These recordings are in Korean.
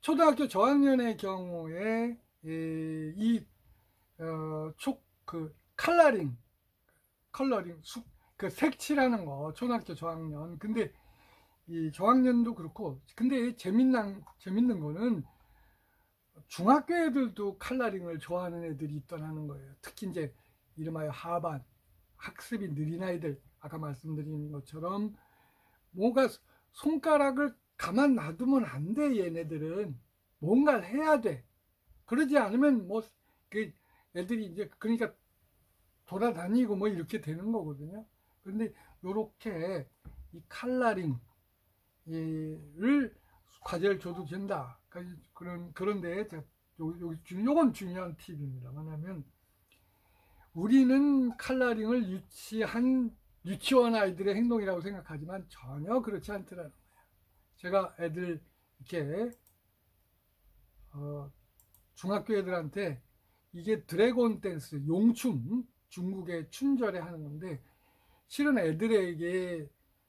초등학교 저학년의 경우에 컬러링 그 색칠하는 거 초등학교 저학년. 근데 이 저학년도 그렇고, 근데 재밌는 거는 중학교 애들도 컬러링을 좋아하는 애들이 있더라는 거예요. 특히 이제 이름하여 하반, 학습이 느린 아이들, 아까 말씀드린 것처럼 뭔가 손가락을 가만 놔두면 안 돼. 얘네들은 뭔가를 해야 돼. 그러지 않으면 뭐 그 애들이 이제 그러니까 돌아다니고 뭐 이렇게 되는 거거든요. 그런데 요렇게 이 컬러링을 과제를 줘도 된다. 그런데 요건 중요한 팁입니다. 뭐냐면 우리는 컬러링을 유치원 아이들의 행동이라고 생각하지만 전혀 그렇지 않더라는 거예요. 제가 애들 이렇게 중학교 애들한테 이게 드래곤 댄스, 용춤, 중국의 춤절에 하는 건데, 실은 애들에게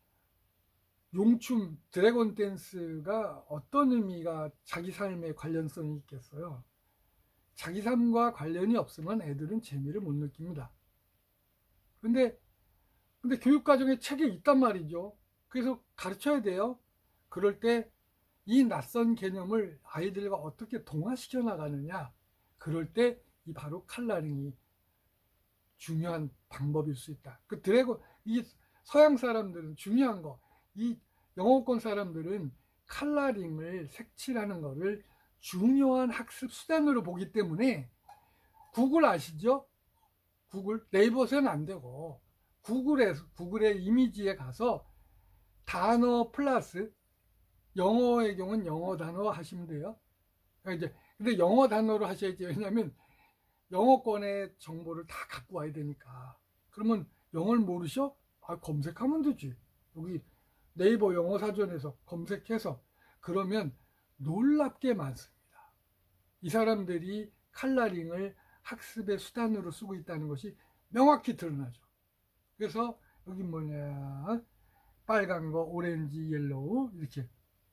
용춤, 드래곤 댄스가 어떤 의미가 자기 삶에 관련성이 있겠어요? 자기 삶과 관련이 없으면 애들은 재미를 못 느낍니다. 근데 교육과정에 책에 있단 말이죠. 그래서 가르쳐야 돼요. 그럴 때 이 낯선 개념을 아이들과 어떻게 동화시켜 나가느냐, 그럴 때 이 바로 컬러링이 중요한 방법일 수 있다. 이 서양 사람들은 중요한 거, 이 영어권 사람들은 컬러링을 색칠하는 거를 중요한 학습 수단으로 보기 때문에, 구글 아시죠? 구글, 네이버에서는 안 되고 구글의 이미지에 가서 단어 플러스, 영어의 경우는 영어 단어 하시면 돼요. 이제 근데 영어 단어로 하셔야지. 왜냐하면 영어권의 정보를 다 갖고 와야 되니까. 그러면 영어를 모르셔? 검색하면 되지. 여기 네이버 영어 사전에서 검색해서. 그러면 놀랍게 많습니다. 이 사람들이 컬러링을 학습의 수단으로 쓰고 있다는 것이 명확히 드러나죠. 그래서 여기 뭐냐, 빨간 거, 오렌지, 옐로우 이렇게.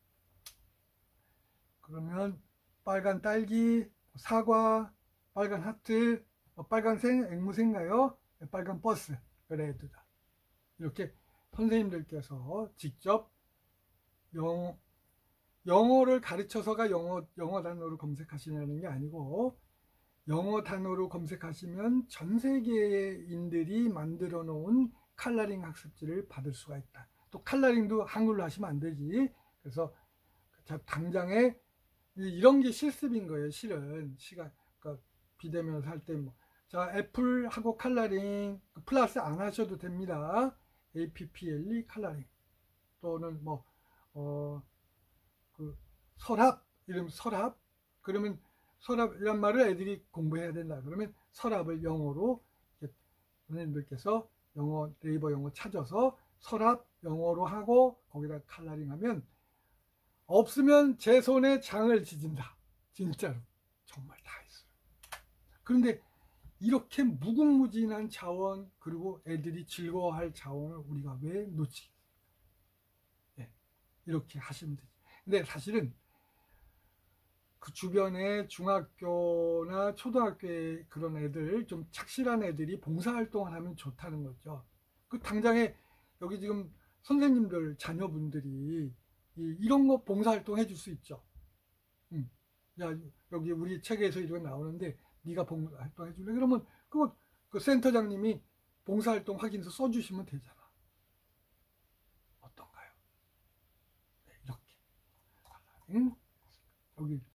그러면 빨간 딸기, 사과, 빨간 하트, 빨간색 앵무새인가요? 빨간 버스, 레드다. 이렇게 선생님들께서 직접 영어를 가르쳐서가 영어 단어로 검색하시는 게 아니고, 영어 단어로 검색하시면 전 세계인들이 만들어 놓은 컬러링 학습지를 받을 수가 있다. 또 컬러링도 한글로 하시면 안 되지. 그래서 당장에 이런 게 실습인 거예요. 실은 그러니까 비대면을 할 때 자, 애플하고 컬러링 플러스 안 하셔도 됩니다. APPLE 컬러링, 또는 설합, 이름 설합. 그러면 설합이란 말을 애들이 공부해야 된다. 그러면 설합을 영어로 선생님들께서 네이버 영어 찾아서 설합 영어로 하고 거기다 컬러링 하면, 없으면 제 손에 장을 지진다. 진짜로 정말 다 있어요. 그런데 이렇게 무궁무진한 자원, 그리고 애들이 즐거워할 자원을 우리가 왜 놓치겠어요? 네, 이렇게 하시면 되죠. 근데 사실은 그 주변에 중학교나 초등학교에 그런 애들, 좀 착실한 애들이 봉사활동을 하면 좋다는 거죠. 당장에 여기 지금 선생님들 자녀분들이 이런 거 봉사활동 해줄 수 있죠. 야, 여기 우리 책에서 이런 거 나오는데 네가 봉사활동 해줄래? 그러면 그 센터장님이 봉사활동 확인서 써주시면 되잖아. 어떤가요? 네, 이렇게. 여기